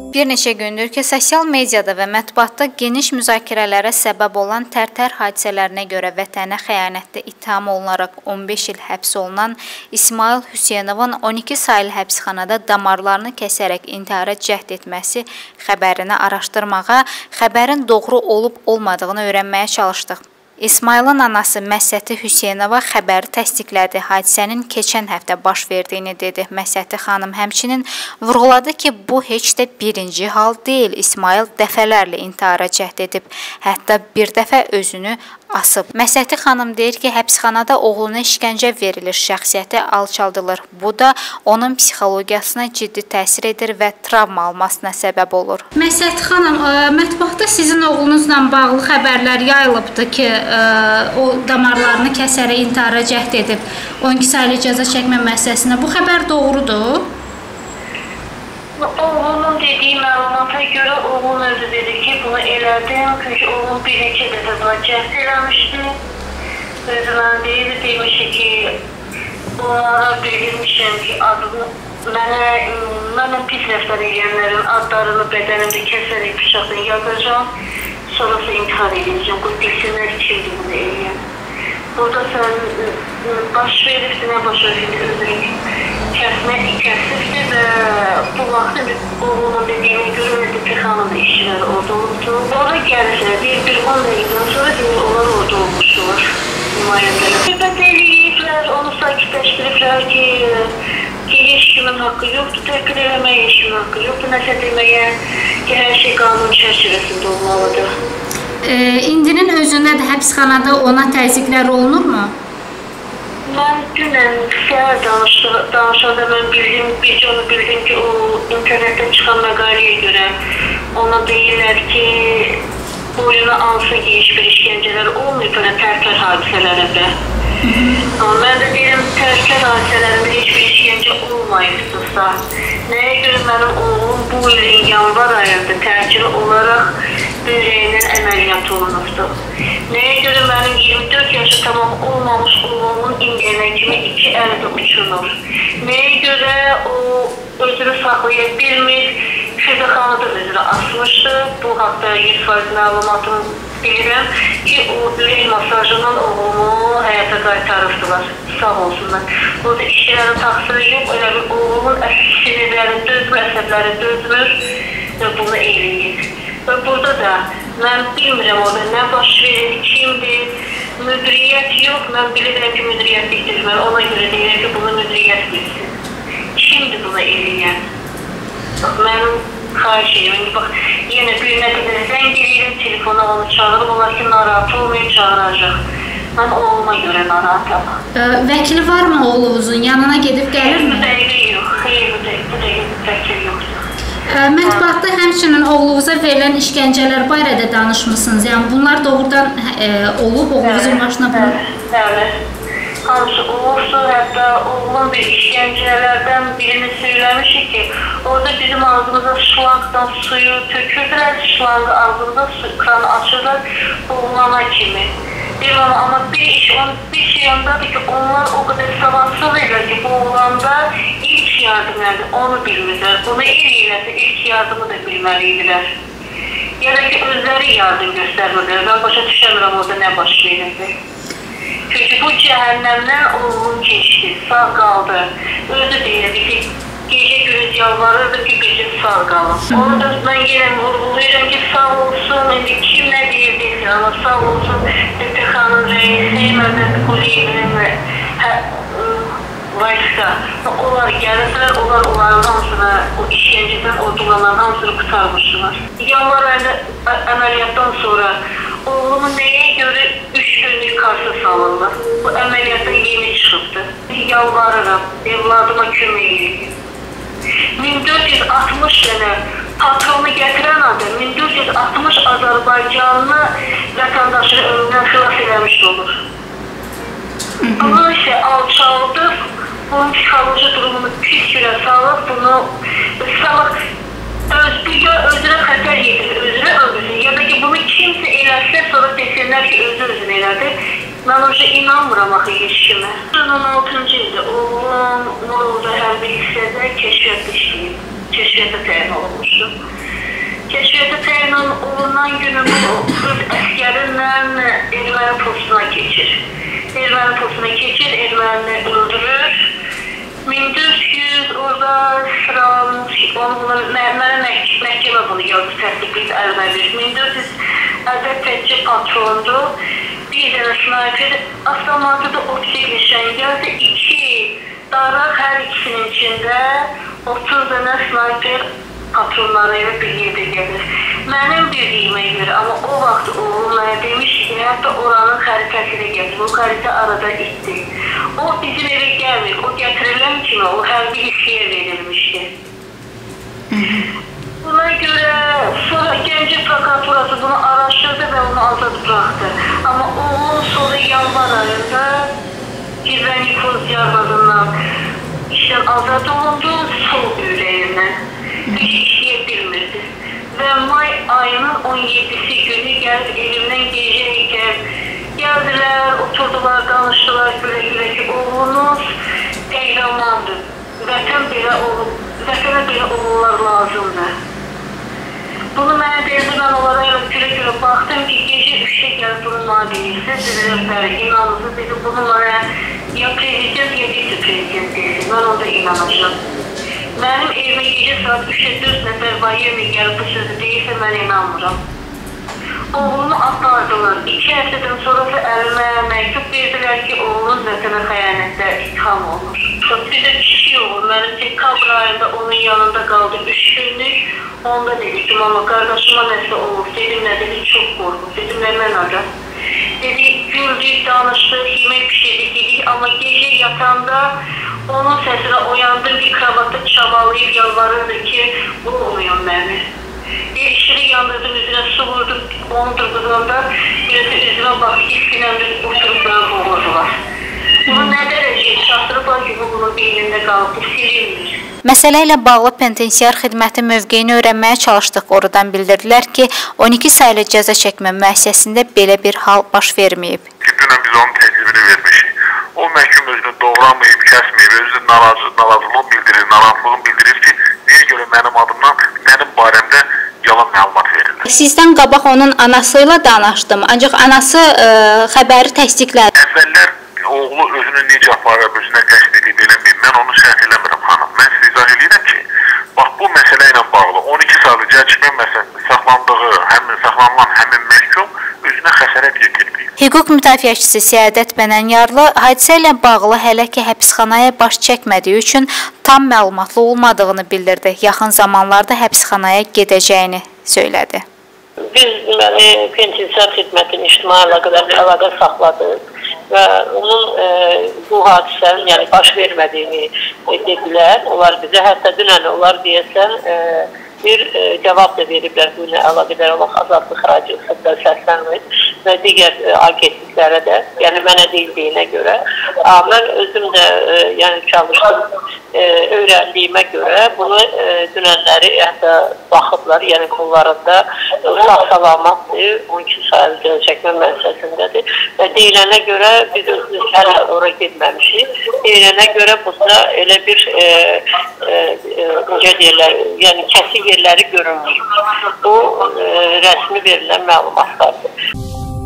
Bir neçə gündür ki, sosial mediada və mətbuatda geniş müzakirələrə səbəb olan Tərtər hadisələrinə görə vətənə xəyanətdə ittiham olunaraq 15 il həbs olunan İsmail Hüseynovun 12 saylı həbsxanada damarlarını kəsərək intihara cəhd etməsi xəbərini araşdırmağa, xəbərin doğru olub-olmadığını öyrənməyə çalışdıq. İsmailin anası Məsəti Hüseynova xəbəri təsdiqlədi. Hadisənin keçən həftə baş verdiyini dedi. Məsəti xanım həmçinin vurğuladı ki, bu heç də birinci hal deyil. İsmail dəfələrlə intihara cəhd edib. Hətta bir dəfə özünü asıb. Məsəti xanım deyir ki, həbsxanada oğluna işgəncə verilir, şəxsiyyəti alçaldılır. Bu da onun psixologiyasına ciddi təsir edir və travma almasına səbəb olur. Məsəti xanım, mətbuatda sizin oğlunuzla bağlı xəbərlər yayılıbdır ki, o damarlarını kəsərək intihara cəhd edib 12 saylı cəza çəkmə müəssisəsində. Bu xəbər doğrudur? Oğlunun dediyi məlumata görə oğlun özü dedi ki, bunu elədim. Çünki oğlun bir neçə dəfə buna cəhd eləmişdi. Özü mənə demişdi ki, onlara bildirmişəm ki, mənə pis rəftar edənlərin adlarını bədənimdə kəsərək bıçaqdan yazacağım. Sonrası intihar edəcəm. Bu bilsinlər kimdir bunu eləyən. Burada sən baş veribdir, nə baş veribdir, özünü kəsibdir və bu vaxtı oğlunun dediyinə görə Məsəti xanım da işçiləri orada olubdur. Orada gəlirsə, bir 10 dəqiqədən sonra onlar orada olmuşlar. Söhbət eləyiblər, onu sakitləşdiriblər ki, heç kimin haqqı yoxdur, təhqir eləməyə heç kimin haqqı yoxdur, nəsə deməyə ki, hər şey qanun çərçivəsində olmalıdır. İndinin özündə də həbsxanada ona təzyiqlər olunurmu? Mən dünən səhər danışanda mən bircə onu bildim ki, o internetdən çıxan məqaləyə görə ona deyirlər ki, boyuna alsa ki, heç bir işgəncələr olmayıb belə Tərtər hadisələrində. Amma mən də deyirəm, Tərtər hadisələrində heç bir işgəncə olmayıbdırsa, nəyə görə mənim oğlum bu ilin yanvar ayında təcili olaraq böbreyindən əməliyyat olunubdur? Nəyə görə mənim 24 yaşı tamam olmamış oğlumun indiyənə kimi 2 əldə uçunur? Nəyə görə o özünü saxlaya bilmir? Xəzəxanı da özünü asmışdı. Bu haqda 100% məlumatımı bilirəm ki, o ürək masajından oğlumu həyata qaytarıbdılar. Sağ olsunlar. Burada işçilərin taksiri yox, elə bir oğlumun sinirləri dözmür, əsəbləri dözmür və bunu eləyir. Və burada da mən bilmirəm orada nə baş verir, kimdir, müdiriyyət yox, mən bilirəm ki, müdiriyyət bitirmir. Ona görə deyirəm ki, bunu müdiriyyət bilsin. Kimdir buna eləyən? Mənim xahiş edirəm. Bax, yenə bir nə qədər zəng eləyirəm, telefona onu çağırıb, onlar ki, narahat olmayıb, çağıracaq. Mən oğluma görə narahatam. Vəkili varmı oğlunuzun? Yanına gedib gəlirmi? Bu dəqiqə yox, xeyr, bu dəqiqə vəkil yoxdur. Mətbuatda həmçinin oğlunuza verilən işgəncələr barədə danışmısınız. Yəni, bunlar doğrudan olub, oğlunuzun başına bunu? Bəli. Hamısı olubdur. Hətta oğlum bir işgəncələrdən birini söyləmişik ki, orada bizim ağzımıza şlankdan suyu tökürdülər, şlankı ağzımıza kranı açırlar, boğulana kimi. Amma bir şey ondadır ki, onlar o qədər savadsız edir ki, boğulanda ilk yardım edir, onu bilmirlər. Bunu eləyirlərsə ilk yardımı da bilməlidirlər. Ya da ki, özləri yardım göstərmirlər. Ben başa düşəmirəm orada nə baş verirdi. Çünki bu cəhənnəmdən oğlum keçdi, sağ qaldı. Özü deyirdi ki, gecə gündüz yalvarırdı ki, gecə sağ qalın. Onu da mən yenə vurgulayıram ki, sağ olsun, indi kim nə deyirdi, amma sağ olsun, İntixanın rəisi, Məhəmməd Quliyevin və Vayska. Onlar gəlirlər, onların hamısına, o işgəncədən ordulanların hamısını qutarmışdılar. Yanvar ayında əməliyyatdan sonra oğlumun nəyə görə 3 günlük karşı salındı. Bu əməliyyatdan yeni çıxıbdı. Yalvarıram, evladıma kömək edin. 1460 dənə patronu gətirən adam 1460 Azərbaycanlı vətəndaşını ölümdən xilas eləmiş olur. Bunu isə alçaldıb, bunun psixoloji durumunu pis günə salıb, bunu salıb özünə xətər yetirir, özünə öldürsün. Ya da ki, bunu kimsə eləsə, sonra desinlər ki, özünə elədi. Mən orada inanmıram axı heç kimə. 16-cı ildə oğlum Morovda hərbi hissədə kəşfiyyatda işləyib. kəşfiyyata təyin olunmuşdu. Kəşfiyyata təyin olunan günü bu öz əskərinlə erməni postuna keçir. Erməni postuna keçir, ermənini öldürür. 1400 orada mənə məhkəmə bunu yazı təsdiqləyib əlimə verir. 1400 ədəd təkcə patrondu. Bir dənə snayper avtomatda optik nişan gəldi. 2 daraq hər ikisinin içində 30 dənə snayper patronları ilə bir yerdə gəlir. Mənim bildiyimə görə, amma o vaxt oğlum mənə demiş ki, hətta oranın xəritəsilə gəlir. O xəritə arada itdi. O bizim evə gəlmir. O gətirilən kimi o hərbi hissəyə verilmişdi. Buna görə sonra Gəncə prokuraturası bunu araşdırdı və onu azad buraxdı. Amma oğlum sonra yanvar ayında Gizlənikoz yarladından işdən azad olundu, sol ürəyindən. Hiç işləyə bilmirdi. Və may ayının 17-si günü gəlib elimdən gecəykən gəldilər, oturdular, danışdılar, gülə-gülə ki, oğlunuz qəhrəmandır. Vətənə belə oğullar lazımdır. Bunu mənə deyildi, mən onlara gülə-gülə baxdım ki, gecə 3-də gəlib bunu mənə deyirsiniz, dedilər, inanınızı dedim, bunu mənə ya prezident, ya vitse-prezident deyilsin, mən onda inanacağım. Mənim evimə gecə saat 3-də 4 nəfər vayenli gəlib bu sözü deyirsə, mən inanmıram. Oğlumu apardılar. 2 həftədən sonra əlimə məktub verdilər ki, oğlunuz vətənə xəyanətdə itham olunur. Bir də kişi oğlu, mənim dekabr ayında onun yanında qaldı 3 günlük. Onda dedi ki, mama, qardaşıma nəsə olur. Dedim, nə dedi, çox qorxub. Dedim, nə mən adam. Dedi, güldük, danışdıq, yemək pişirdik, dedik, amma gecə yatanda onun səsinə oyandım, bir kravatı çabalayıb yalvarırdı ki, vurmayın məni. Bir işini yandırdım, üzünə su vurdum, onu durduğunda birisi üzümə baxıb, iskinəmdə oturub bana boğurdular. Bunu nə dərəcəyə çatdırıblar ki, bu bunun beynində qalıb, silinmir. Məsələ ilə bağlı penitensiar xidməti mövqeyini öyrənməyə çalışdıq. Oradan bildirdilər ki, 12 saylı cəza çəkmə müəssisəsində belə bir hal baş verməyib. Dünən biz onun təklifini vermişik. O məhkum özünü doğramayıb, kəsməyib, özü narazılığını bildirir, narahatlığını bildirir ki, niyə görə mənim adımdan, mənim barəmdə yalan məlumat verilir. Sizdən qabaq onun anası ilə danışdım, ancaq anası xəbəri təsdiqlədi. Əvvəllər oğlu özünü necə aparıb, özünə qəsd edib eləməyib, mən onu şərh eləmirəm xanım. Mən sizə izah edirəm ki, bax bu məsələ ilə bağlı 12 saylı cəza çəkmə müəssisəsində saxlanılan həmin məhkum özünə xəsarət yetirməyib. Hüquq müdafiəçisi Səadət Bənənyarlı hadisə ilə bağlı hələ ki həbsxanaya baş çəkmədiyi üçün tam məlumatlı olmadığını bildirdi. Yaxın zamanlarda həbsxanaya gedəcəyini söylədi. Biz penitensiar xidmətin ictimai əlaqə saxladıq və onun bu hadisənin yəni baş vermədiyini dedilər. Onlar bizə hətta dünən onlar deyəsən bir cavab da veriblər bu ilə əlaqədar olaq Azadlıq Radiosunda səslənmir və digər agentliklərə də, yəni mənə deyildiyinə görə. Mən özüm də yəni çalışdım, öyrəndiyimə görə bunu dünənləri hətta baxıblar, yəni bunlarında sağ-salamatdır, 12 sayılı cəza çəkmə müəssisəsindədir və deyilənə görə biz özümüz hələ ora getməmişik. Deyilənə görə burada elə bir necə deyirlər, yəni kəsik yerləri görünmür. Bu rəsmi verilən məlumatlardır.